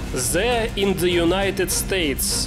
The in the United States.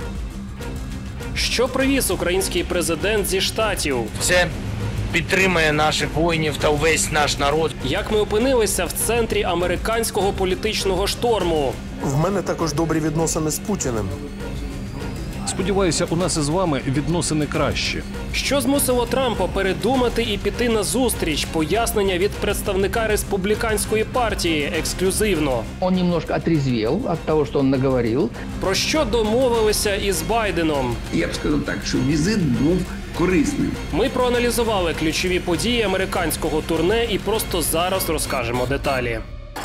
Що привіз український президент зі Штатів? Це підтримує наших воїнів та увесь наш народ. Як ми опинилися в центрі американського політичного шторму? В мене також добрі відносини з Путіним. Сподіваюся, у нас із вами відносини кращі. Що змусило Трампа передумати і піти на зустріч? Пояснення від представника республіканської партії ексклюзивно. Он немножко отрезвел от того, что он наговорил. Про що домовилися із Байденом? Я б сказав так, що візит був корисним. Ми проаналізували ключові події американського турне і просто зараз розкажемо деталі.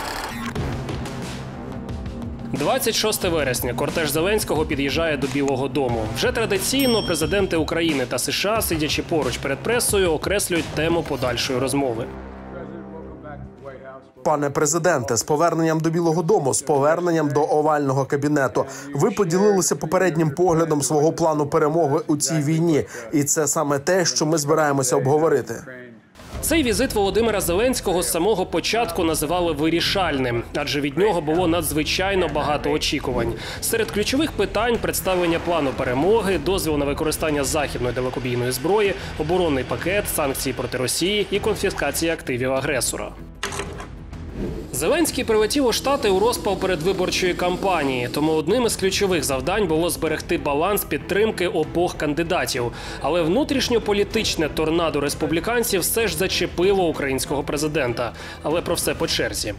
26 вересня кортеж Зеленського під'їжджає до Білого дому. Вже традиційно президенти України та США, сидячи поруч перед пресою, окреслюють тему подальшої розмови. Пане президенте, з поверненням до Білого дому, з поверненням до овального кабінету. Ви поділилися попереднім поглядом свого плану перемоги у цій війні. І це саме те, що ми збираємося обговорити. Цей візит Володимира Зеленського з самого початку називали вирішальним, адже від нього було надзвичайно багато очікувань. Серед ключових питань – представлення плану перемоги, дозвіл на використання західної далекобійної зброї, оборонний пакет, санкції проти Росії і конфіскація активів агресора. Зеленський прилетів у Штати у розпал передвиборчої кампанії, тому одним із ключових завдань було зберегти баланс підтримки обох кандидатів. Але внутрішньополітичне торнадо республіканців все ж зачепило українського президента. Але про все по черзі.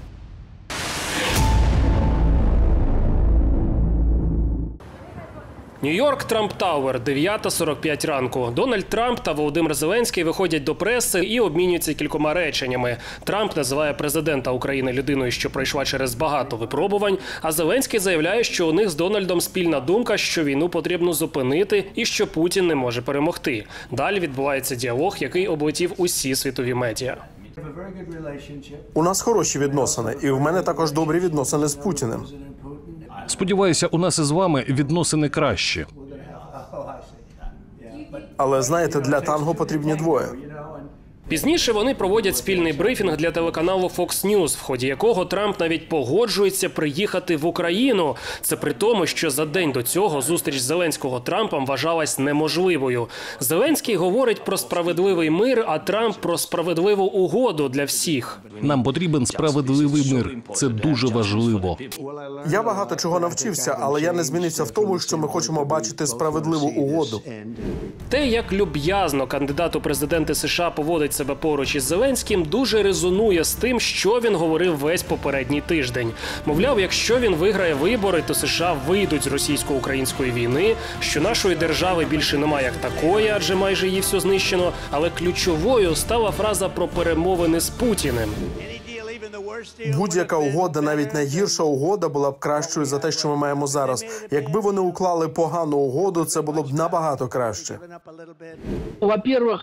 Нью-Йорк, Трамп Тауер, 9:45 ранку. Дональд Трамп та Володимир Зеленський виходять до преси і обмінюються кількома реченнями. Трамп називає президента України людиною, що пройшла через багато випробувань, а Зеленський заявляє, що у них з Дональдом спільна думка, що війну потрібно зупинити і що Путін не може перемогти. Далі відбувається діалог, який облетів усі світові медіа. У нас хороші відносини, і в мене також добрі відносини з Путіним. Сподіваюся, у нас із вами відносини кращі. Але, знаєте, для танго потрібні двоє. Пізніше вони проводять спільний брифінг для телеканалу Fox News, в ході якого Трамп навіть погоджується приїхати в Україну. Це при тому, що за день до цього зустріч Зеленського Трампом вважалась неможливою. Зеленський говорить про справедливий мир, а Трамп про справедливу угоду для всіх. Нам потрібен справедливий мир. Це дуже важливо. Я багато чого навчився, але я не змінився в тому, що ми хочемо бачити справедливу угоду. Те, як люб'язно кандидат у президенти США поводить себе поруч із Зеленським, дуже резонує з тим, що він говорив весь попередній тиждень. Мовляв, якщо він виграє вибори, то США вийдуть з російсько-української війни, що нашої держави більше немає як такої, адже майже її все знищено, але ключовою стала фраза про перемовини з Путіним. Будь-яка угода, навіть найгірша угода, була б кращою за те, що ми маємо зараз. Якби вони уклали погану угоду, це було б набагато краще. Во-первых,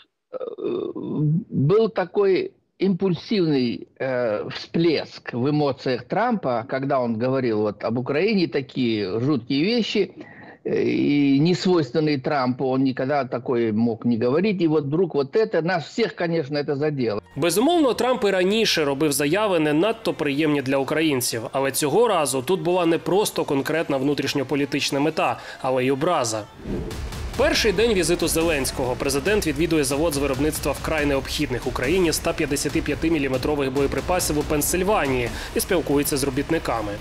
был такой импульсивный всплеск в эмоциях Трампа, когда он говорил вот об Украине такие жуткие вещи, и несвойственные Трампу, он никогда такое мог не говорить. И вот вдруг вот это, нас всех, конечно, это задело. Безумовно, Трамп і раніше робив заяви не надто приємні для українців. Але цього разу тут була не просто конкретна внутрішньополітична мета, але й образа. Перший день візиту Зеленського президент відвідує завод з виробництва вкрай необхідних Україні 155-мм боєприпасів у Пенсильванії і спілкується з робітниками.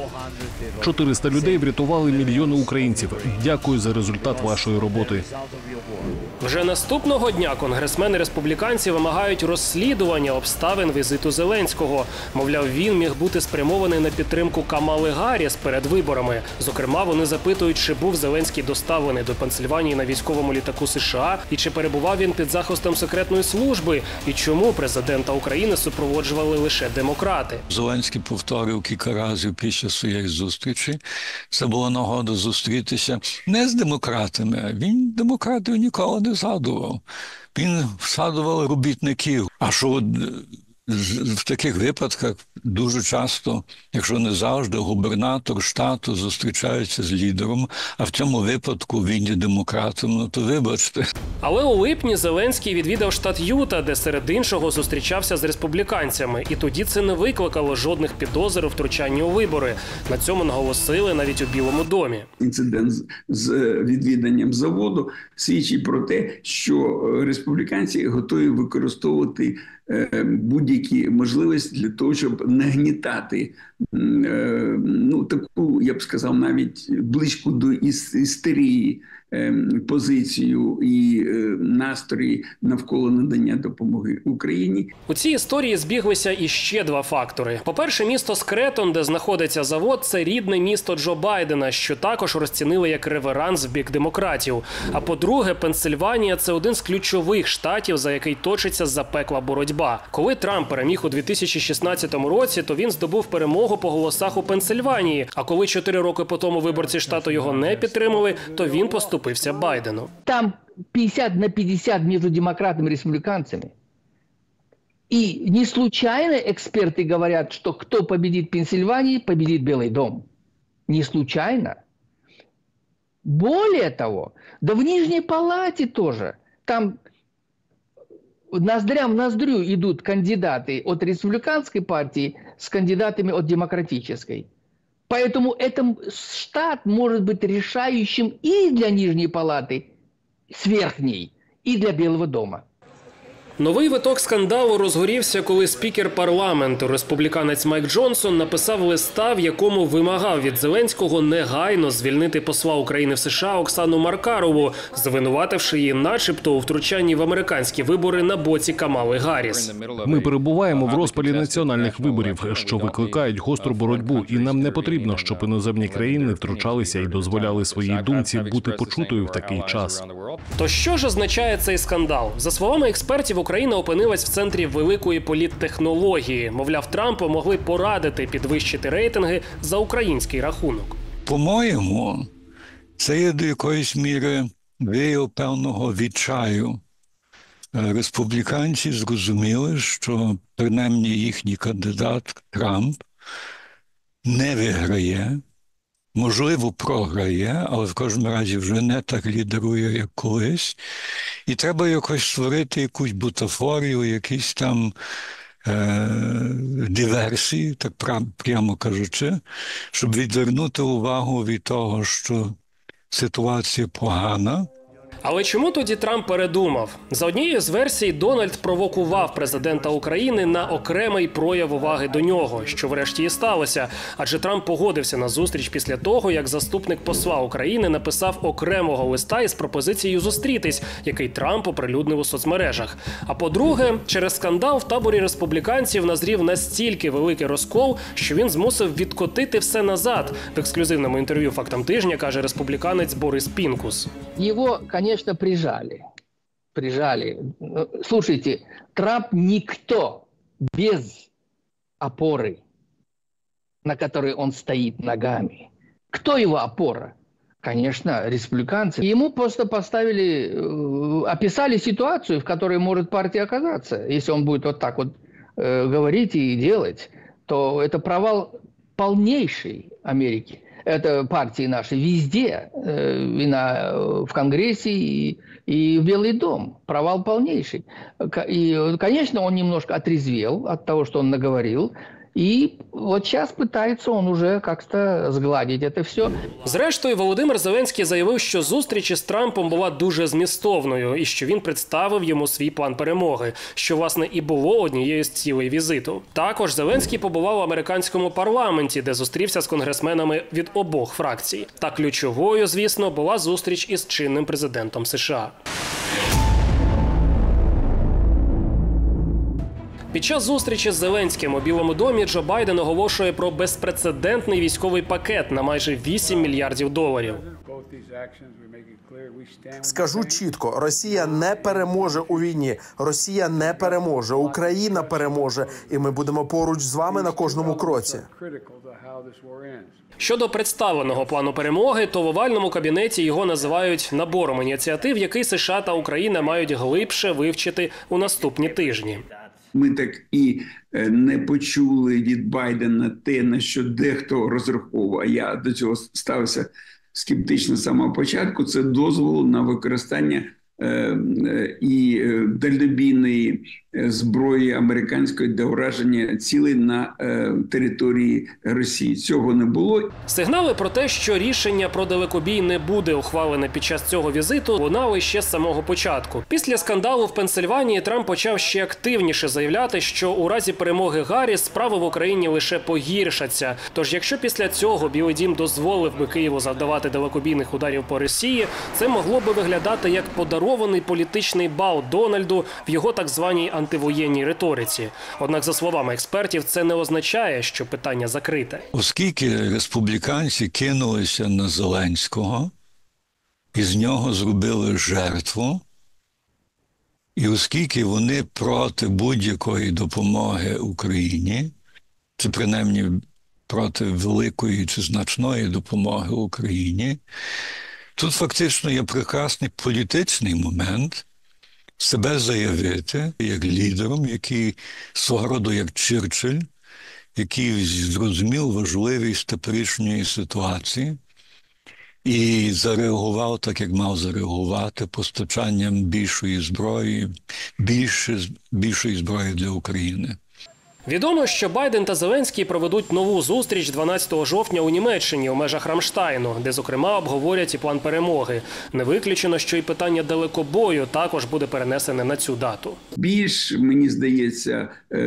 400 людей врятували мільйони українців. Дякую за результат вашої роботи. Вже наступного дня конгресмени-республіканці вимагають розслідування обставин візиту Зеленського. Мовляв, він міг бути спрямований на підтримку Камали Гарріс перед виборами. Зокрема, вони запитують, чи був Зеленський доставлений до Пенсильванії на військовому літаку США, і чи перебував він під захистом секретної служби, і чому президента України супроводжували лише демократи. Зеленський повторив кілька разів після своєї зустрічі. Це була нагода зустрітися не з демократами. Він демократів ніколи не згадував. Він згадував робітників. А що в таких випадках дуже часто, якщо не завжди, губернатор штату зустрічається з лідером, а в цьому випадку він є демократом, ну то вибачте. Але у липні Зеленський відвідав штат Юта, де серед іншого зустрічався з республіканцями. І тоді це не викликало жодних підозр у втручанні у вибори. На цьому наголосили навіть у Білому домі. Інцидент з відвіданням заводу свідчить про те, що республіканці готові використовувати будь-які можливості для того, щоб нагнітати таку, я б сказав, навіть близько до істерії позицію і настрої навколо надання допомоги Україні. У цій історії збіглися іще два фактори. По-перше, місто Скретон, де знаходиться завод, це рідне місто Джо Байдена, що також розцінили як реверанс в бік демократів. А по-друге, Пенсильванія – це один з ключових штатів, за який точиться запекла боротьба. Коли Трамп переміг у 2016 році, то він здобув перемогу по голосах у Пенсильванії. А коли 4 роки по тому виборці штату його не підтримали, то він поступився Байдену. Там 50-50 между демократами и республиканцами. И не случайно эксперты говорят, что кто победит в Пенсильвании, победит Белый дом. Не случайно. Более того, да в Нижней Палате тоже. Там ноздря в ноздрю идут кандидаты от республиканской партии с кандидатами от демократической. Поэтому этот штат может быть решающим и для Нижней Палаты с верхней, и для Белого дома. Новий виток скандалу розгорівся, коли спікер парламенту, республіканець Майк Джонсон, написав листа, в якому вимагав від Зеленського негайно звільнити посла України в США Оксану Маркарову, звинувативши її начебто у втручанні в американські вибори на боці Камали Гарріс. Ми перебуваємо в розпалі національних виборів, що викликають гостру боротьбу, і нам не потрібно, щоб іноземні країни втручалися і дозволяли своїй думці бути почутою в такий час. То що ж означає цей скандал? За словами експертів, Україна опинилась в центрі великої політтехнології. Мовляв, Трампу могли порадити підвищити рейтинги за український рахунок. По-моєму, це є до якоїсь міри вияв певного відчаю. Республіканці зрозуміли, що принаймні їхній кандидат Трамп не виграє, можливо, програє, але в кожному разі вже не так лідерує, як колись. І треба якось створити якусь бутафорію, якісь там диверсії, так прямо кажучи, щоб відвернути увагу від того, що ситуація погана. Але чому тоді Трамп передумав? За однією з версій, Дональд провокував президента України на окремий прояв уваги до нього, що врешті і сталося. Адже Трамп погодився на зустріч після того, як заступник посла України написав окремого листа із пропозицією зустрітись, який Трамп оприлюднив у соцмережах. А по-друге, через скандал в таборі республіканців назрів настільки великий розкол, що він змусив відкотити все назад. В ексклюзивному інтерв'ю «Фактам тижня» каже республіканець Борис Пінкус. Его, конечно, прижали. Слушайте, Трамп никто без опоры, на которой он стоит ногами. Кто его опора? Конечно, республиканцы. Ему просто описали ситуацию, в которой может партия оказаться. Если он будет вот так вот говорить и делать, то это провал полнейший Америки. Это партии наши везде, в Конгрессе и в Белый дом. Провал полнейший. И, конечно, он немножко отрезвел от того, что он наговорил. І от зараз питається він уже як-то згладити це все. Зрештою, Володимир Зеленський заявив, що зустріч із Трампом була дуже змістовною і що він представив йому свій план перемоги, що, власне, і було однією з цілей візиту. Також Зеленський побував у американському парламенті, де зустрівся з конгресменами від обох фракцій. Та ключовою, звісно, була зустріч із чинним президентом США. Під час зустрічі з Зеленським у Білому домі Джо Байден оголошує про безпрецедентний військовий пакет на майже $8 мільярдів. Скажу чітко, Росія не переможе у війні, Росія не переможе, Україна переможе, і ми будемо поруч з вами на кожному кроці. Щодо представленого плану перемоги, то в овальному кабінеті його називають набором ініціатив, який США та Україна мають глибше вивчити у наступні тижні. Ми так і не почули від Байдена те, на що дехто розраховував, а я до цього ставився скептично з самого початку, це дозвол на використання і дальнобійної зброї американської для ураження цілей на території Росії. Цього не було. Сигнали про те, що рішення про далекобій не буде ухвалене під час цього візиту, лунали ще з самого початку. Після скандалу в Пенсильванії Трамп почав ще активніше заявляти, що у разі перемоги Гарріс справи в Україні лише погіршаться. Тож якщо після цього Білий дім дозволив би Києву завдавати далекобійних ударів по Росії, це могло би виглядати як подарований політичний бал Дональду в його так званій антивоєнній риториці. Однак, за словами експертів, це не означає, що питання закрите. Оскільки республіканці кинулися на Зеленського, і з нього зробили жертву, і оскільки вони проти будь-якої допомоги Україні, це принаймні проти великої чи значної допомоги Україні, тут фактично є прекрасний політичний момент себе заявити як лідером, який свого роду як Черчилль, який зрозумів важливість теперішньої ситуації і зареагував так, як мав зареагувати, постачанням більшої зброї, більшої зброї для України. Відомо, що Байден та Зеленський проведуть нову зустріч 12 жовтня у Німеччині у межах Рамштайну, де, зокрема, обговорять і план перемоги. Не виключено, що і питання далекобою також буде перенесене на цю дату. Більш, мені здається,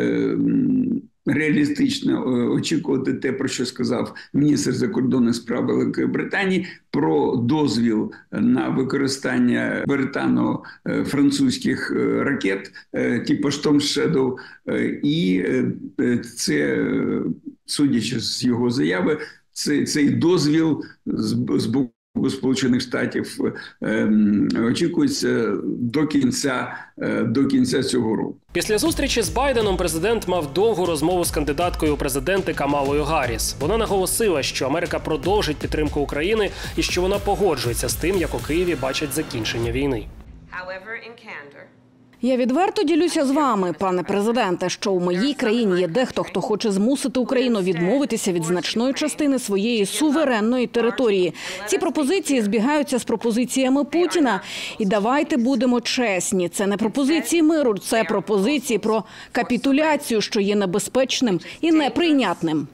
реалістично очікувати те, про що сказав міністр закордонних справ Великої Британії, про дозвіл на використання британо-французьких ракет типу Storm Shadow. І це, судячи з його заяви, цей дозвіл з боку Сполучених Штатів очікується до кінця цього року. Після зустрічі з Байденом президент мав довгу розмову з кандидаткою у президенти Камалою Гарріс. Вона наголосила, що Америка продовжить підтримку України і що вона погоджується з тим, як у Києві бачать закінчення війни. Я відверто ділюся з вами, пане президенте, що у моїй країні є дехто, хто хоче змусити Україну відмовитися від значної частини своєї суверенної території. Ці пропозиції збігаються з пропозиціями Путіна. І давайте будемо чесні, це не пропозиції миру, це пропозиції про капітуляцію, що є небезпечним і неприйнятним.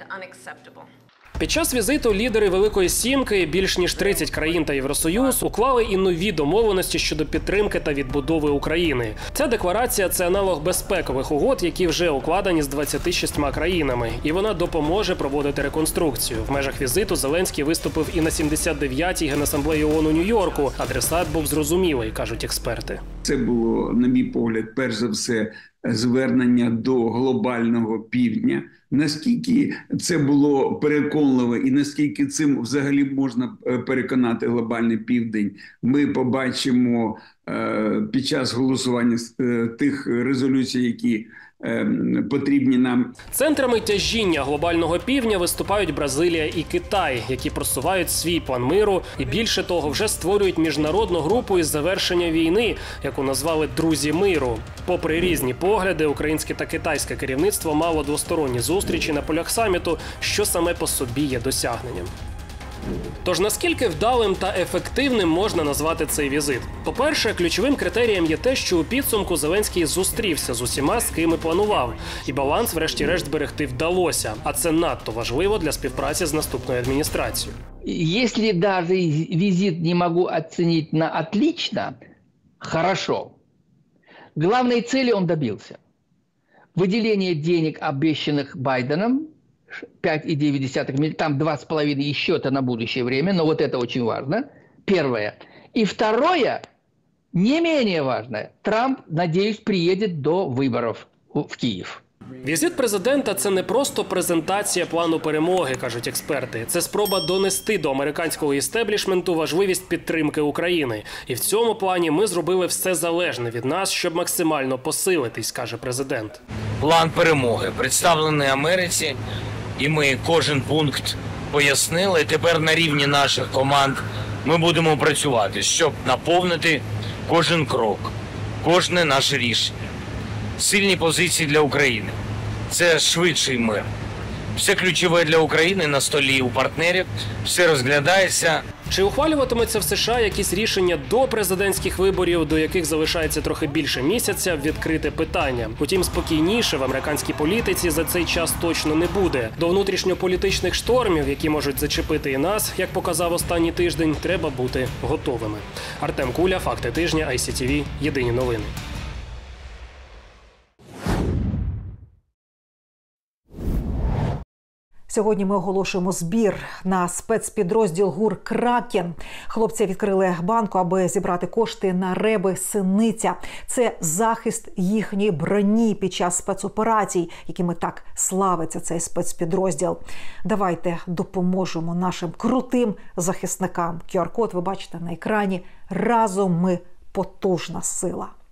Під час візиту лідери Великої Сімки, більш ніж 30 країн та Євросоюз, уклали і нові домовленості щодо підтримки та відбудови України. Ця декларація – це аналог безпекових угод, які вже укладені з 26 країнами. І вона допоможе проводити реконструкцію. В межах візиту Зеленський виступив і на 79-й Генасамблеї ООН у Нью-Йорку. Адресат був зрозумілий, кажуть експерти. Це було, на мій погляд, перш за все, звернення до глобального півдня. Наскільки це було переконливо і наскільки цим взагалі можна переконати глобальний південь, ми побачимо під час голосування тих резолюцій, які потрібні нам. Центрами тяжіння глобального півдня виступають Бразилія і Китай, які просувають свій план миру і, більше того, вже створюють міжнародну групу із завершення війни, яку назвали «Друзі миру». Попри різні погляди, українське та китайське керівництво мало двосторонні зустрічі на полях саміту, що саме по собі є досягненням. Тож наскільки вдалим та ефективним можна назвати цей візит? По-перше, ключовим критерієм є те, що у підсумку Зеленський зустрівся з усіма, з ким і планував. І баланс врешті-решт зберегти вдалося. А це надто важливо для співпраці з наступною адміністрацією. Если даже визит не могу оценить на отлично, хорошо. Главной цели он добился. Выделение денег, обещанных Байденом, 5,9 миллиарда, там 2,5 еще-то на будущее время, но вот это очень важно. Первое. И второе, не менее важное, Трамп, надеюсь, приедет до выборов в Киев. Візит президента – це не просто презентація плану перемоги, кажуть експерти. Це спроба донести до американського істеблішменту важливість підтримки України. І в цьому плані ми зробили все залежне від нас, щоб максимально посилитись, каже президент. План перемоги представлений Америці, і ми кожен пункт пояснили. Тепер на рівні наших команд ми будемо працювати, щоб наповнити кожен крок, кожне наше рішення. сильні позиції для України. Це швидший мир. Все ключове для України на столі у партнерів, все розглядається. Чи ухвалюватиметься в США якісь рішення до президентських виборів, до яких залишається трохи більше місяця, відкрите питання. Утім, спокійніше в американській політиці за цей час точно не буде. До внутрішньополітичних штормів, які можуть зачепити і нас, як показав останній тиждень, треба бути готовими. Артем Куля, Факти тижня, ICTV, Єдині новини. Сьогодні ми оголошуємо збір на спецпідрозділ ГУР «Кракен». Хлопці відкрили банку, аби зібрати кошти на реби «Синиця». Це захист їхньої броні під час спецоперацій, якими так славиться цей спецпідрозділ. Давайте допоможемо нашим крутим захисникам. QR-код ви бачите на екрані. Разом ми потужна сила.